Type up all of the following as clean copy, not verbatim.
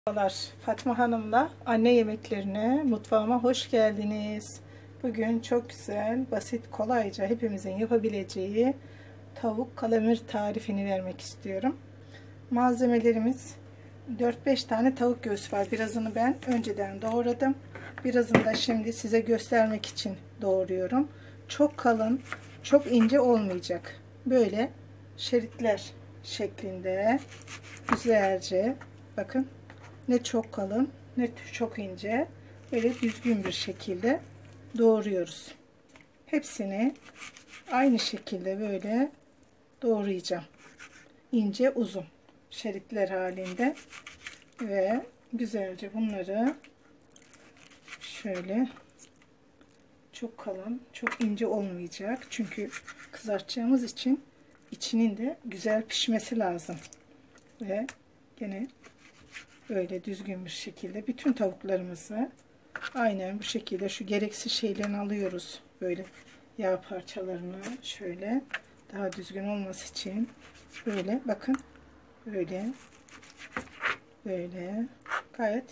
Merhabalar, Fatma Hanım'la anne yemeklerine, mutfağıma hoş geldiniz. Bugün çok güzel, basit, kolayca hepimizin yapabileceği tavuk kalamar tarifini vermek istiyorum. Malzemelerimiz 4-5 tane tavuk göğsü var. Birazını ben önceden doğradım. Birazını da şimdi size göstermek için doğruyorum. Çok kalın, çok ince olmayacak. Böyle şeritler şeklinde güzelce, bakın. Ne çok kalın ne çok ince, böyle düzgün bir şekilde doğruyoruz. Hepsini aynı şekilde böyle doğrayacağım. İnce uzun şeritler halinde ve güzelce bunları şöyle, çok kalın çok ince olmayacak. Çünkü kızartacağımız için içinin de güzel pişmesi lazım. Ve gene böyle düzgün bir şekilde bütün tavuklarımızı aynen bu şekilde şu gereksiz şeylerini alıyoruz. Böyle yağ parçalarını şöyle daha düzgün olması için böyle bakın, böyle gayet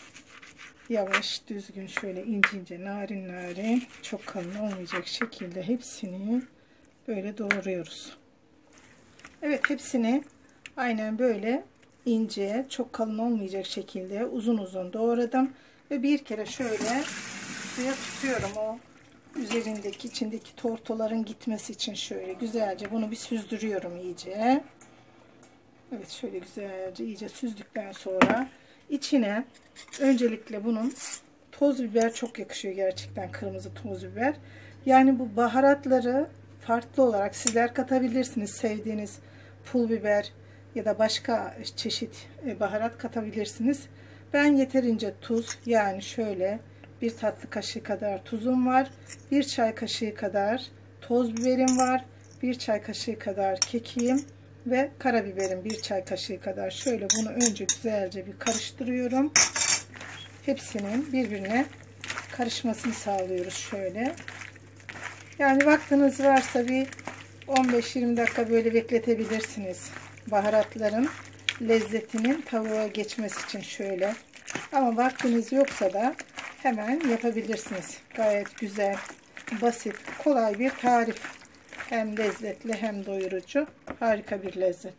yavaş, düzgün, şöyle ince ince, narin narin, çok kalın olmayacak şekilde hepsini böyle doğruyoruz. Evet, hepsini aynen böyle ince, çok kalın olmayacak şekilde uzun uzun doğradım ve bir kere şöyle suya tutuyorum, o üzerindeki, içindeki tortuların gitmesi için şöyle güzelce bunu bir süzdürüyorum iyice. Evet, şöyle güzelce iyice süzdükten sonra içine öncelikle bunun toz biber çok yakışıyor, gerçekten kırmızı toz biber. Yani bu baharatları farklı olarak sizler katabilirsiniz, sevdiğiniz pul biber ya da başka çeşit baharat katabilirsiniz. Ben yeterince tuz, yani şöyle bir tatlı kaşığı kadar tuzum var, bir çay kaşığı kadar toz biberim var, bir çay kaşığı kadar kekiğim ve karabiberim bir çay kaşığı kadar. Şöyle bunu önce güzelce bir karıştırıyorum. Hepsinin birbirine karışmasını sağlıyoruz şöyle. Yani vaktiniz varsa bir 15-20 dakika böyle bekletebilirsiniz. Baharatların lezzetinin tavuğa geçmesi için şöyle. Ama vaktiniz yoksa da hemen yapabilirsiniz. Gayet güzel, basit, kolay bir tarif. Hem lezzetli hem doyurucu. Harika bir lezzet.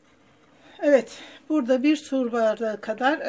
Evet, burada bir su bardağı kadar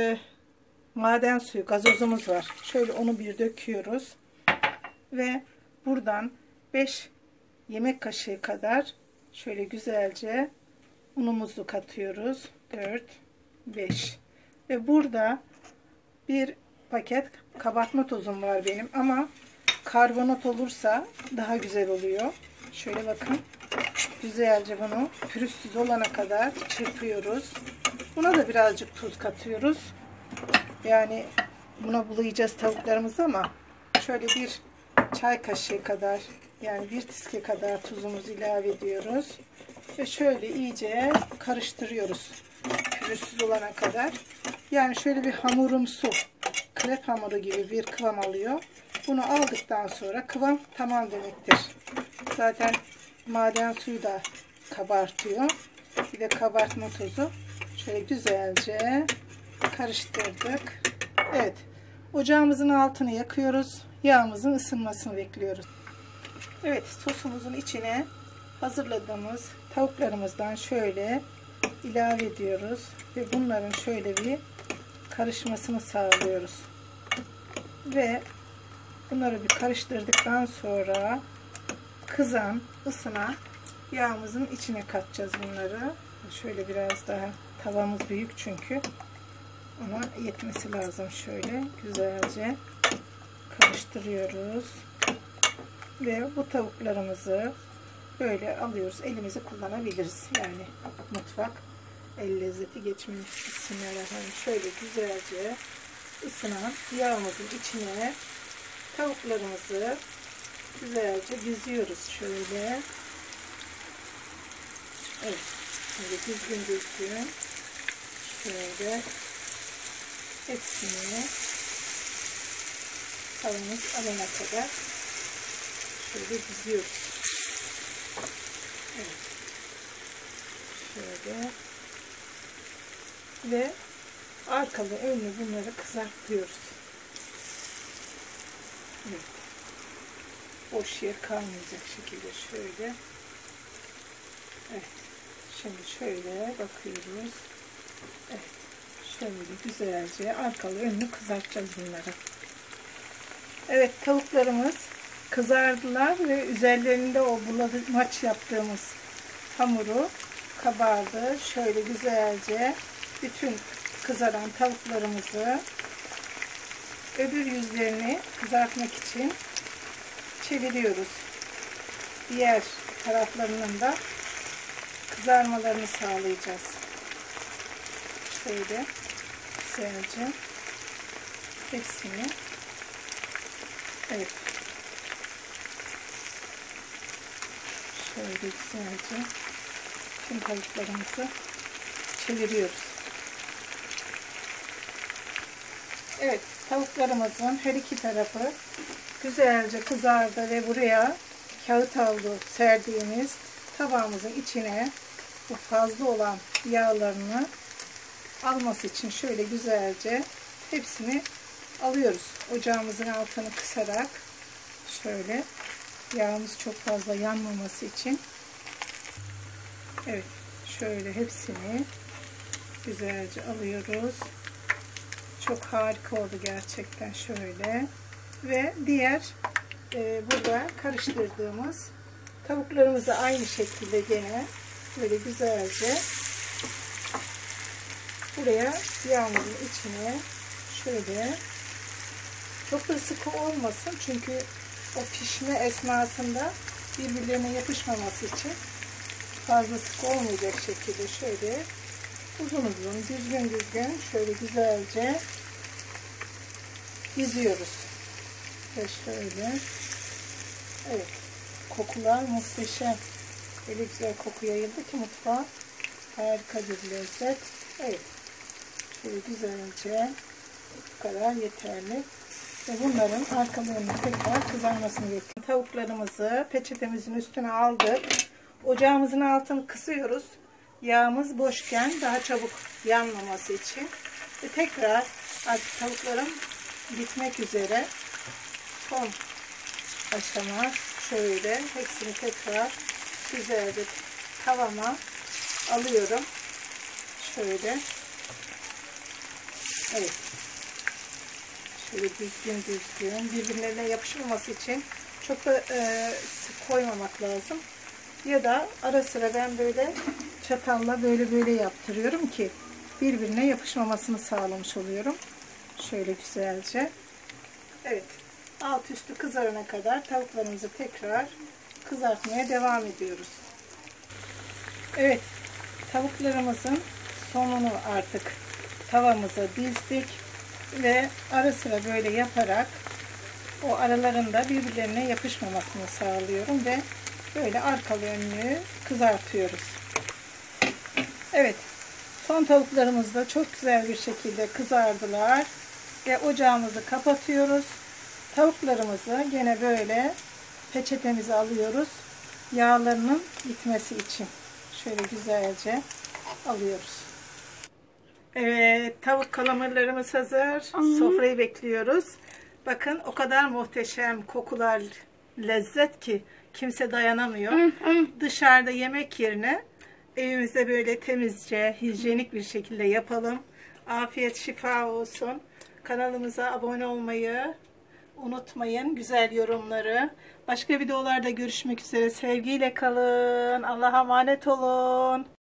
maden suyu, gazozumuz var. Şöyle onu bir döküyoruz. Ve buradan 5 yemek kaşığı kadar şöyle güzelce unumuzu katıyoruz. 4, 5. Ve burada bir paket kabartma tozum var benim, ama karbonat olursa daha güzel oluyor. Şöyle bakın, güzelce bunu pürüzsüz olana kadar çırpıyoruz. Buna da birazcık tuz katıyoruz. Yani buna bulayacağız tavuklarımızı, ama şöyle bir çay kaşığı kadar, yani bir tiske kadar tuzumuzu ilave ediyoruz. Ve şöyle iyice karıştırıyoruz pürüzsüz olana kadar. Yani şöyle bir hamurumsu, krep hamuru gibi bir kıvam alıyor. Bunu aldıktan sonra kıvam tamam demektir. Zaten maden suyu da kabartıyor. Bir de kabartma tozu. Şöyle güzelce karıştırdık. Evet, ocağımızın altını yakıyoruz. Yağımızın ısınmasını bekliyoruz. Evet, sosumuzun içine hazırladığımız tavuklarımızdan şöyle ilave ediyoruz ve bunların şöyle bir karışmasını sağlıyoruz. Ve bunları bir karıştırdıktan sonra kızan, ısınan yağımızın içine katacağız bunları. Şöyle biraz daha, tavamız büyük çünkü ona yetmesi lazım. Şöyle güzelce karıştırıyoruz ve bu tavuklarımızı böyle alıyoruz. Elimizi kullanabiliriz. Yani mutfak el lezzeti geçmemiş. Bismillahirrahmanirrahim. Şöyle güzelce ısınan yağımızın içine tavuklarımızı güzelce diziyoruz şöyle. Evet. Şimdi düzgün şöyle hepsini tavamız alana kadar şöyle diziyoruz. Evet. Şöyle ve arkalı önlü bunları kızartıyoruz. Evet. Boş yer kalmayacak şekilde şöyle. Evet. Şimdi şöyle bakıyoruz. Evet. Şöyle güzelce arkalı önlü kızartacağız bunları. Evet, tavuklarımız kızardılar ve üzerlerinde o bulamaç yaptığımız hamuru kabardı. Şöyle güzelce bütün kızaran tavuklarımızı öbür yüzlerini kızartmak için çeviriyoruz. Diğer taraflarının da kızarmalarını sağlayacağız. Şöyle güzelce hepsini, evet, şöyle güzelce tüm tavuklarımızı çeviriyoruz. Evet, tavuklarımızın her iki tarafı güzelce kızardı ve buraya kağıt havlu serdiğimiz tabağımızın içine bu fazla olan yağlarını alması için şöyle güzelce hepsini alıyoruz. Ocağımızın altını kısarak şöyle, yağımız çok fazla yanmaması için. Evet, şöyle hepsini güzelce alıyoruz. Çok harika oldu gerçekten şöyle. Ve diğer burada karıştırdığımız tavuklarımızı aynı şekilde gene böyle güzelce buraya yağımızın içine şöyle, çok da sıkı olmasın çünkü o pişme esnasında birbirlerine yapışmaması için fazla sıkı olmayacak şekilde şöyle uzun uzun, düzgün düzgün şöyle güzelce diziyoruz. Ve şöyle, evet, kokular muhteşem. Öyle güzel koku yayıldı ki mutfağa. Harika bir lezzet. Evet, şöyle güzelce bu kadar yeterli. Ve bunların arkalarını tekrar kızarmasını bekliyoruz. Tavuklarımızı peçetemizin üstüne aldık. Ocağımızın altını kısıyoruz. Yağımız boşken daha çabuk yanmaması için. Ve tekrar artık tavuklarım bitmek üzere. Son aşama şöyle hepsini tekrar güzelce tavama alıyorum. Şöyle. Evet. Şöyle düzgün düzgün birbirlerine yapışmaması için çok da sık koymamak lazım. Ya da ara sıra ben böyle çatalla böyle yaptırıyorum ki birbirine yapışmamasını sağlamış oluyorum. Şöyle güzelce. Evet. Alt üstü kızarana kadar tavuklarımızı tekrar kızartmaya devam ediyoruz. Evet. Tavuklarımızın sonunu artık tavamıza dizdik ve ara sıra böyle yaparak o aralarında birbirlerine yapışmamasını sağlıyorum ve böyle arkalı önlü kızartıyoruz. Evet, son tavuklarımız da çok güzel bir şekilde kızardılar ve ocağımızı kapatıyoruz. Tavuklarımızı gene böyle peçetemize alıyoruz. Yağlarının gitmesi için şöyle güzelce alıyoruz. Evet, tavuk kalamarlarımız hazır. Sofrayı bekliyoruz. Bakın o kadar muhteşem kokular, lezzet ki kimse dayanamıyor. Dışarıda yemek yerine evimizde böyle temizce, hijyenik bir şekilde yapalım. Afiyet şifa olsun. Kanalımıza abone olmayı unutmayın. Güzel yorumları. Başka videolarda görüşmek üzere. Sevgiyle kalın. Allah'a emanet olun.